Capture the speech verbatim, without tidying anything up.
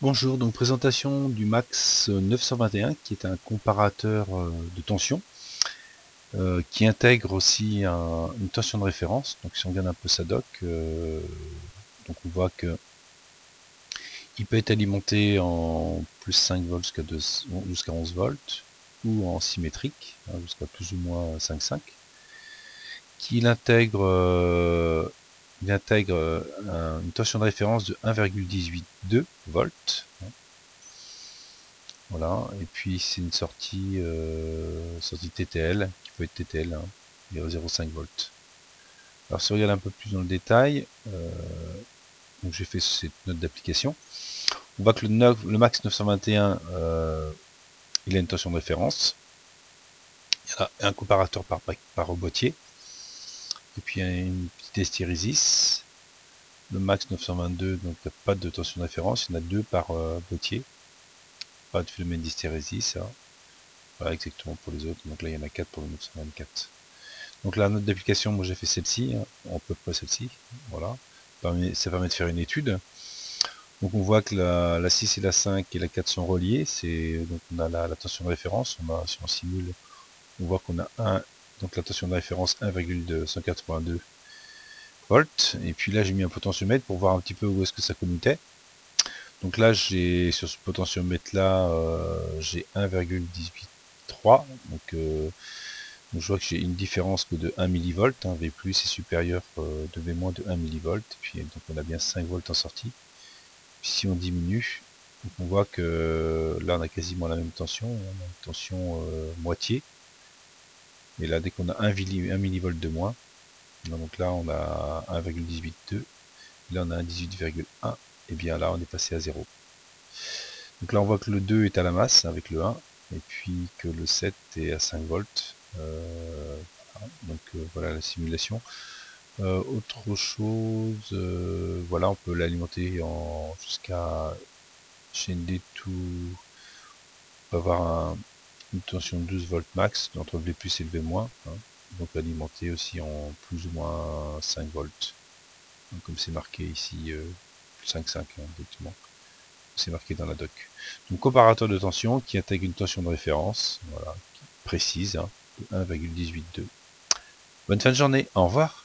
Bonjour, donc présentation du Max neuf cent vingt et un qui est un comparateur de tension euh, qui intègre aussi un, une tension de référence. Donc si on regarde un peu sa doc, euh, donc on voit que il peut être alimenté en plus cinq volts jusqu'à jusqu'à onze volts ou en symétrique hein, jusqu'à plus ou moins cinq virgule cinq, qu'il intègre euh, il intègre euh, une tension de référence de un virgule dix-huit deux volts. Voilà, et puis c'est une sortie, euh, sortie T T L, qui peut être T T L, hein, et zéro virgule cinq volts. Alors si on regarde un peu plus dans le détail, euh, donc j'ai fait cette note d'application, on voit que le, neuf, le Max neuf cent vingt et un, euh, il a une tension de référence, il y a un comparateur par, par boîtier, et puis il y a une petite hystérésis. Le Max neuf cent vingt-deux, donc il n'y a pas de tension de référence, il y en a deux par euh, boîtier, pas de phénomène d'hystérésis, hein. Voilà exactement pour les autres, donc là il y en a quatre pour le neuf cent vingt-quatre. Donc la note d'application, moi j'ai fait celle-ci, hein, à peu près celle-ci, voilà. Ça permet de faire une étude. Donc on voit que la, la six et la cinq et la quatre sont reliées. C'est donc on a la, la tension de référence. On a, si on simule, on voit qu'on a un, donc la tension de référence un virgule deux cent quatre-vingt-deux volts. Et puis là j'ai mis un potentiomètre pour voir un petit peu où est-ce que ça commutait. Donc là j'ai sur ce potentiomètre là euh, j'ai un virgule dix-huit trois. Donc euh, Donc je vois que j'ai une différence que de un millivolt, hein, V plus est supérieur euh, de V moins de un millivolt, puis donc on a bien cinq volts en sortie. Puis si on diminue, donc on voit que là on a quasiment la même tension, on a une tension euh, moitié, et là dès qu'on a un, millivolt de moins, donc là on a un virgule dix-huit deux, là on a un dix-huit virgule un, et bien là on est passé à zéro. Donc là on voit que le deux est à la masse avec le un, et puis que le sept est à cinq volts. Euh, voilà. Donc euh, voilà la simulation. Euh, autre chose, euh, voilà, on peut l'alimenter en jusqu'à chaîne D tout, on peut avoir un, une tension de douze volts max entre le V plus et le V moins, hein. Donc alimenter aussi en plus ou moins cinq volts, hein, comme c'est marqué ici, euh, cinq virgule cinq hein, exactement, c'est marqué dans la doc. Donc comparateur de tension qui intègre une tension de référence, voilà, précise, hein, de un virgule dix-huit deux. Bonne fin de journée, au revoir.